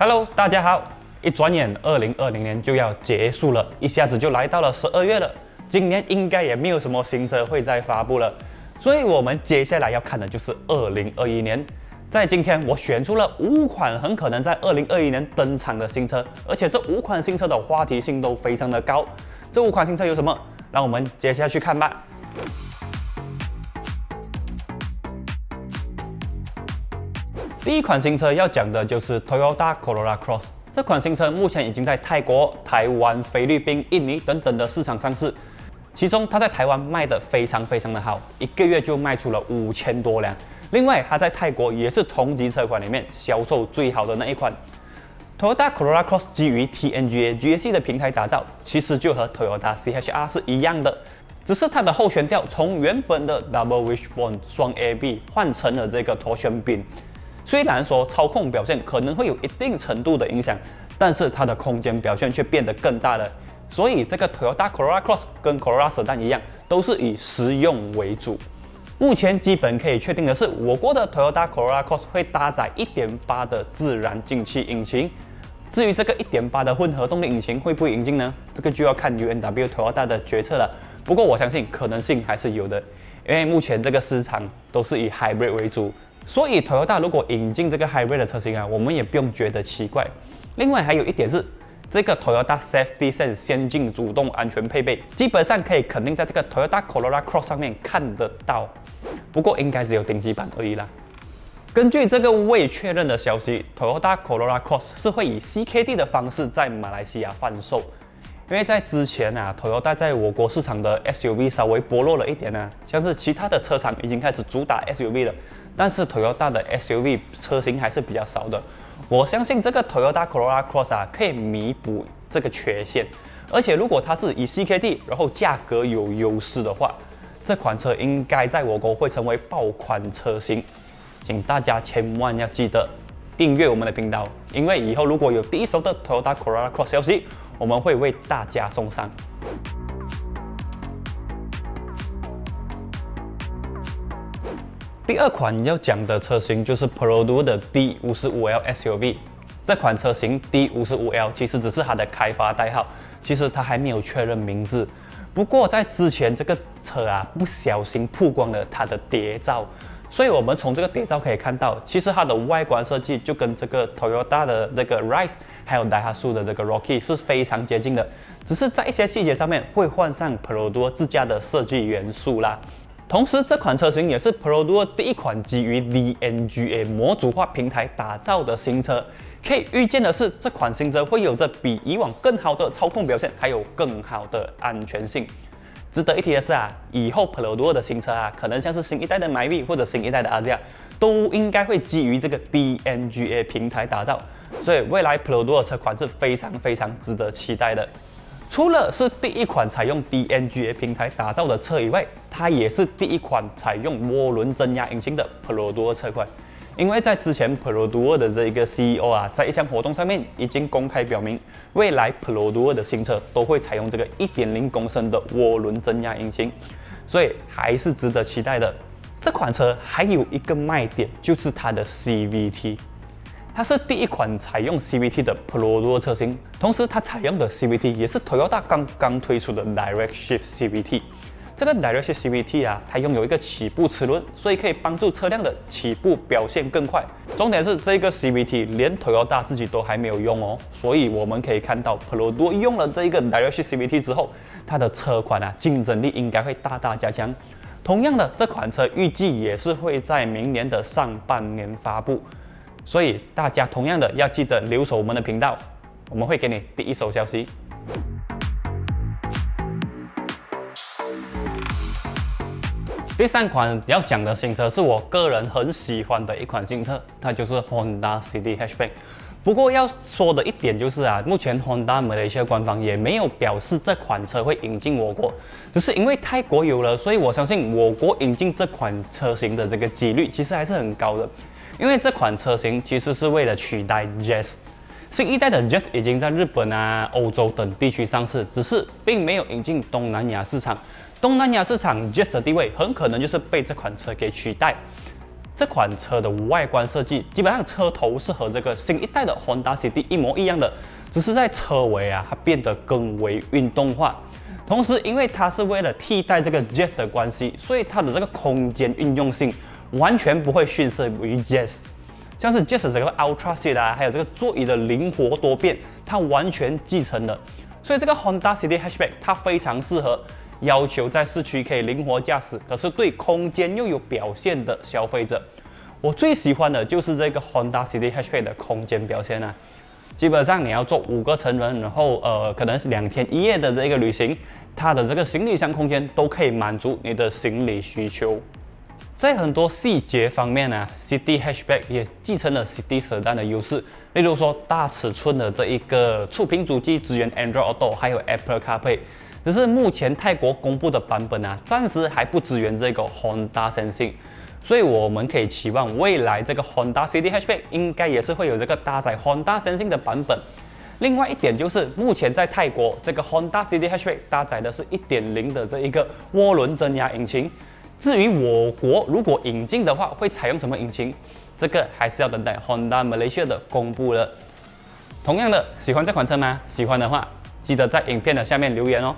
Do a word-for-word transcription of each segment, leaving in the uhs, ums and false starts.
Hello， 大家好！一转眼，二零二零年就要结束了，一下子就来到了十二月了。今年应该也没有什么新车会再发布了，所以我们接下来要看的就是二零二一年。在今天，我选出了五款很可能在二零二一年登场的新车，而且这五款新车的话题性都非常的高。这五款新车有什么？让我们接下去看吧。 第一款新车要讲的就是 Toyota Corolla Cross。这款新车目前已经在泰国、台湾、菲律宾、印尼等等的市场上市。其中，它在台湾卖的非常非常的好，一个月就卖出了五千多辆。另外，它在泰国也是同级车款里面销售最好的那一款。Toyota Corolla Cross 基于 T N G A G A C 的平台打造，其实就和 Toyota C H R 是一样的，只是它的后悬吊从原本的 Double Wishbone 双 A B 换成了这个螺旋柄。 虽然说操控表现可能会有一定程度的影响，但是它的空间表现却变得更大了。所以这个 Toyota Corolla Cross 跟 Corolla Sedan 一样，都是以实用为主。目前基本可以确定的是，我国的 Toyota Corolla Cross 会搭载 一点八 的自然进气引擎。至于这个 一点八 的混合动力引擎会不会引进呢？这个就要看 U N W Toyota 的决策了。不过我相信可能性还是有的，因为目前这个市场都是以 Hybrid 为主。 所以 Toyota 如果引进这个 Hybrid 的车型啊，我们也不用觉得奇怪。另外还有一点是，这个 Toyota Safety Sense 先进主动安全配备，基本上可以肯定在这个 Toyota Corolla Cross 上面看得到。不过应该只有顶级版而已啦。根据这个未确认的消息 ，Toyota Corolla Cross 是会以 C K D 的方式在马来西亚贩售。 因为在之前啊 ，Toyota 在我国市场的 S U V 稍微薄弱了一点啊，像是其他的车厂已经开始主打 S U V 了，但是 Toyota 的 S U V 车型还是比较少的。我相信这个 Toyota Corolla Cross 啊，可以弥补这个缺陷。而且如果它是以 C K D， 然后价格有优势的话，这款车应该在我国会成为爆款车型。请大家千万要记得订阅我们的频道，因为以后如果有第一手的 Toyota Corolla Cross 消息， 我们会为大家送上。第二款要讲的车型就是 Perodua 的 D 五十五 L S U V。这款车型 D 五十五 L 其实只是它的开发代号，其实它还没有确认名字。不过在之前这个车啊不小心曝光了它的谍照。 所以，我们从这个谍照可以看到，其实它的外观设计就跟这个 Toyota 的这个 Rise， 还有 Daihatsu 的这个 Rocky 是非常接近的，只是在一些细节上面会换上 Perodua 自家的设计元素啦。同时，这款车型也是 Perodua 第一款基于 D N G A 模组化平台打造的新车。可以预见的是，这款新车会有着比以往更好的操控表现，还有更好的安全性。 值得一提的是啊，以后 Perodua 的新车啊，可能像是新一代的 Myvi 或者新一代的 Azia， 都应该会基于这个 D N G A 平台打造，所以未来 Perodua 车款是非常非常值得期待的。除了是第一款采用 D N G A 平台打造的车以外，它也是第一款采用涡轮增压引擎的 Perodua 车款。 因为在之前 Perodua 的这个 C E O 啊，在一项活动上面已经公开表明，未来 Perodua 的新车都会采用这个 一点零公升的涡轮增压引擎，所以还是值得期待的。这款车还有一个卖点，就是它的 C V T， 它是第一款采用 C V T 的 Perodua 车型，同时它采用的 C V T 也是 Toyota 刚刚推出的 Direct Shift C V T。 这个 Direct Shift C V T 啊，它拥有一个起步齿轮，所以可以帮助车辆的起步表现更快。重点是这个 C V T 连 Toyota 自己都还没有用哦，所以我们可以看到 Perodua 用了这一个 Direct Shift C V T 之后，它的车款啊竞争力应该会大大加强。同样的，这款车预计也是会在明年的上半年发布，所以大家同样的要记得留守我们的频道，我们会给你第一手消息。 第三款要讲的新车是我个人很喜欢的一款新车，它就是 Honda City Hatchback。不过要说的一点就是啊，目前 Honda 马来西亚官方也没有表示这款车会引进我国，只是因为泰国有了，所以我相信我国引进这款车型的这个几率其实还是很高的。因为这款车型其实是为了取代 Jazz。 新一代的 Jazz 已经在日本啊、欧洲等地区上市，只是并没有引进东南亚市场。东南亚市场 Jazz 的地位很可能就是被这款车给取代。 这款车的外观设计，基本上车头是和这个新一代的 Honda City 一模一样的，只是在车尾啊，它变得更为运动化。同时，因为它是为了替代这个 Jazz 的关系，所以它的这个空间运用性完全不会逊色于 Jazz。像是 Jazz 这个 Ultra Seat 啊，还有这个座椅的灵活多变，它完全继承了。所以这个 Honda City Hatchback 它非常适合要求在市区可以灵活驾驶，可是对空间又有表现的消费者。我最喜欢的就是这个 Honda City Hatchback 的空间表现啊！基本上你要坐五个成人，然后呃可能是两天一夜的这个旅行，它的这个行李箱空间都可以满足你的行李需求。在很多细节方面呢、啊、，City Hatchback 也继承了 City Sedan 的优势，例如说大尺寸的这一个触屏主机，支援 Android Auto， 还有 Apple CarPlay。只是目前泰国公布的版本啊，暂时还不支援这个 Honda Sensing， 所以我们可以期望未来这个 Honda City Hatchback 应该也是会有这个搭载 Honda Sensing 的版本。另外一点就是，目前在泰国这个 Honda City Hatchback 搭载的是 一点零 的这一个涡轮增压引擎。至于我国如果引进的话，会采用什么引擎，这个还是要等待 Honda Malaysia 的公布了。同样的，喜欢这款车吗？喜欢的话，记得在影片的下面留言哦。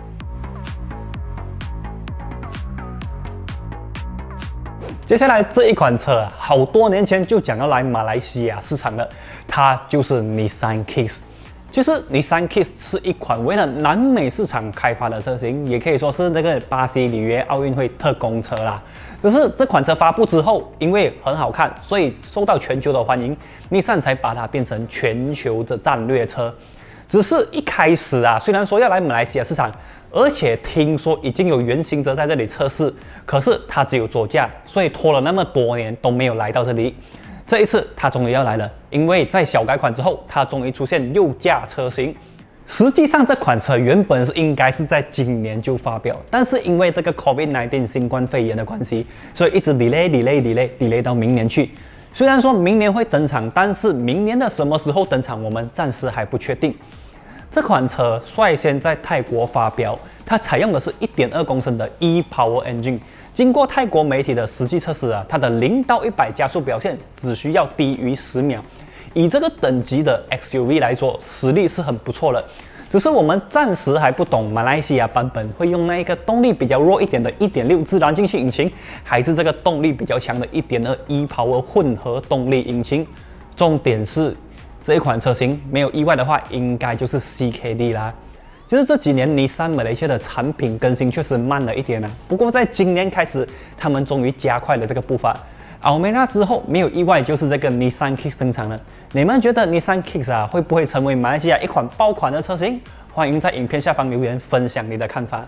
接下来这一款车啊，好多年前就讲要来马来西亚市场了，它就是 Nissan Kicks。其实 Nissan Kicks 是一款为了南美市场开发的车型，也可以说是这个巴西里约奥运会特供车啦。只是这款车发布之后，因为很好看，所以受到全球的欢迎，Nissan才把它变成全球的战略车。只是一开始啊，虽然说要来马来西亚市场，而且听说已经有原型车在这里测试，可是它只有座驾，所以拖了那么多年都没有来到这里。这一次它终于要来了，因为在小改款之后，它终于出现右驾车型。实际上这款车原本是应该是在今年就发表，但是因为这个 COVID 十九 新冠肺炎的关系，所以一直 delay delay delay delay 到明年去。虽然说明年会登场，但是明年的什么时候登场，我们暂时还不确定。这款车率先在泰国发表，它采用的是 一点二公升的 e-Power Engine。经过泰国媒体的实际测试啊，它的零到一百加速表现只需要低于十秒。以这个等级的 X U V 来说，实力是很不错的。只是我们暂时还不懂马来西亚版本会用那一个动力比较弱一点的 一点六 自然进气引擎，还是这个动力比较强的 一点二 e-Power 混合动力引擎。重点是这一款车型没有意外的话，应该就是 C K D 啦。其实这几年尼桑马来西亚的产品更新确实慢了一点啊，不过在今年开始，他们终于加快了这个步伐。Almera 之后，没有意外就是这个 Nissan Kicks 登场了。你们觉得 Nissan Kicks 啊会不会成为马来西亚一款爆款的车型？欢迎在影片下方留言分享你的看法。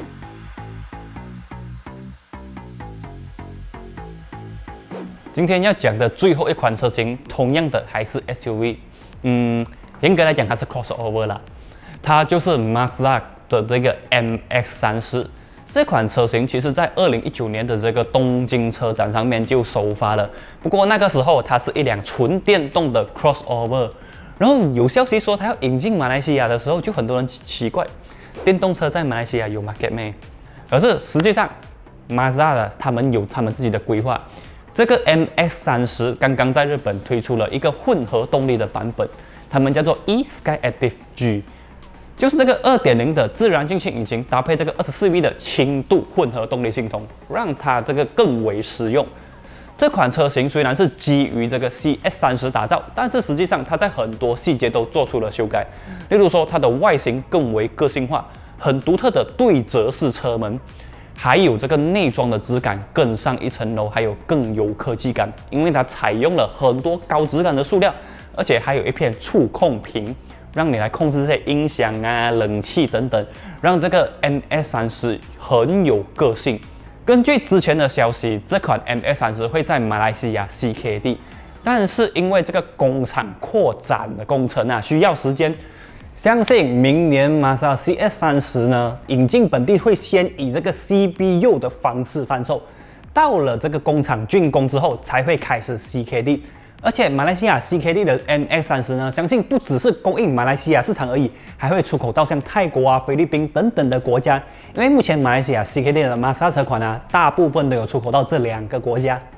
今天要讲的最后一款车型，同样的还是 S U V， 嗯，严格来讲它是 crossover 啦。它就是 Mazda 的这个 M X 三十 这款车型，其实在二零一九年的这个东京车展上面就首发了。不过那个时候它是一辆纯电动的 crossover， 然后有消息说它要引进马来西亚的时候，就很多人奇怪，电动车在马来西亚有 market 没？可是实际上 Mazda 的他们有他们自己的规划。这个 M X 三十 刚刚在日本推出了一个混合动力的版本，他们叫做 e-Skyactiv G。就是这个 二点零 的自然进气引擎搭配这个 二十四 V 的轻度混合动力系统，让它这个更为实用。这款车型虽然是基于这个 C S 三十 打造，但是实际上它在很多细节都做出了修改。例如说，它的外形更为个性化，很独特的对折式车门，还有这个内装的质感更上一层楼，还有更有科技感，因为它采用了很多高质感的塑料，而且还有一片触控屏。让你来控制这些音响啊、冷气等等，让这个 M X 三十 很有个性。根据之前的消息，这款 M X 三十 会在马来西亚 C K D， 但是因为这个工厂扩展的工程啊需要时间，相信明年 Mazda C X 三十 呢引进本地会先以这个 C B U 的方式贩售，到了这个工厂竣工之后才会开始 C K D。而且马来西亚 C K D 的 M X 三十 呢，相信不只是供应马来西亚市场而已，还会出口到像泰国啊、菲律宾等等的国家。因为目前马来西亚 C K D 的 Mazda 车款啊，大部分都有出口到这两个国家。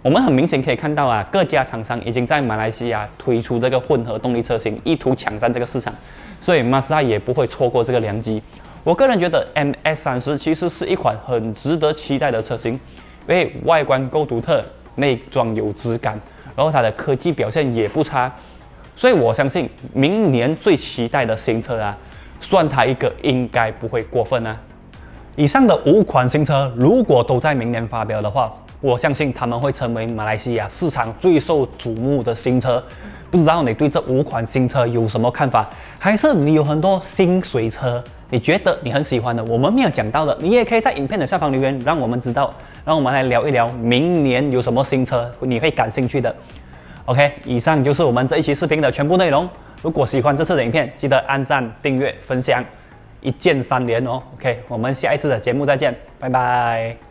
我们很明显可以看到啊，各家厂商已经在马来西亚推出这个混合动力车型，意图抢占这个市场，所以 Mazda 也不会错过这个良机。我个人觉得 M S 三十其实是一款很值得期待的车型，因为外观够独特，内装有质感，然后它的科技表现也不差，所以我相信明年最期待的新车啊，算它一个应该不会过分啊。以上的五款新车如果都在明年发表的话，我相信他们会成为马来西亚市场最受瞩目的新车。不知道你对这五款新车有什么看法？还是你有很多新水车，你觉得你很喜欢的，我们没有讲到的，你也可以在影片的下方留言，让我们知道，让我们来聊一聊明年有什么新车你会感兴趣的。OK， 以上就是我们这一期视频的全部内容。如果喜欢这次的影片，记得按赞、订阅、分享，一键三连哦。OK， 我们下一次的节目再见，拜拜。